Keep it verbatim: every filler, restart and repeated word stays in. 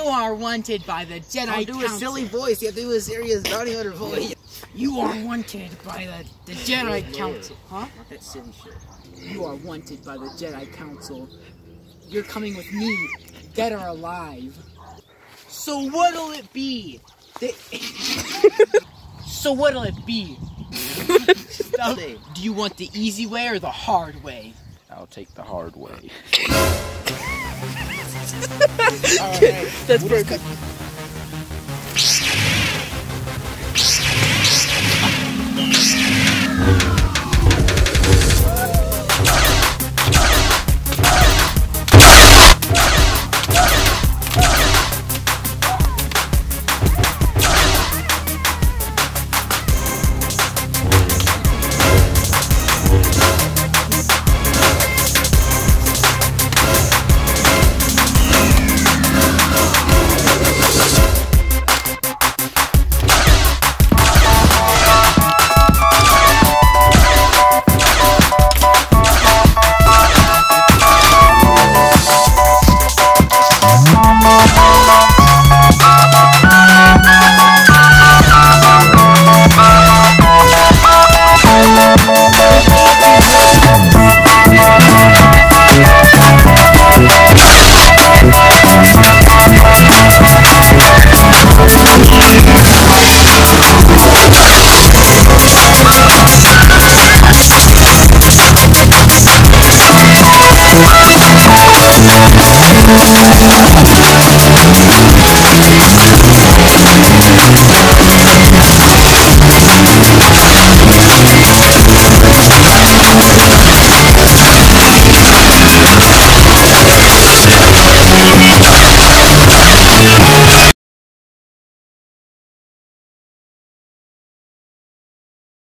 are wanted by the Jedi Don't do Council. a silly voice. You have to do a serious bounty hunter voice. You are wanted by the, the Jedi Yeah, yeah. Council. Huh? Not that silly shit. You are wanted by the Jedi Council. You're coming with me, dead or alive. So what'll it be? The so what'll it be? Say. Do you want the easy way or the hard way? I'll take the hard way. Alright. That's perfect. Is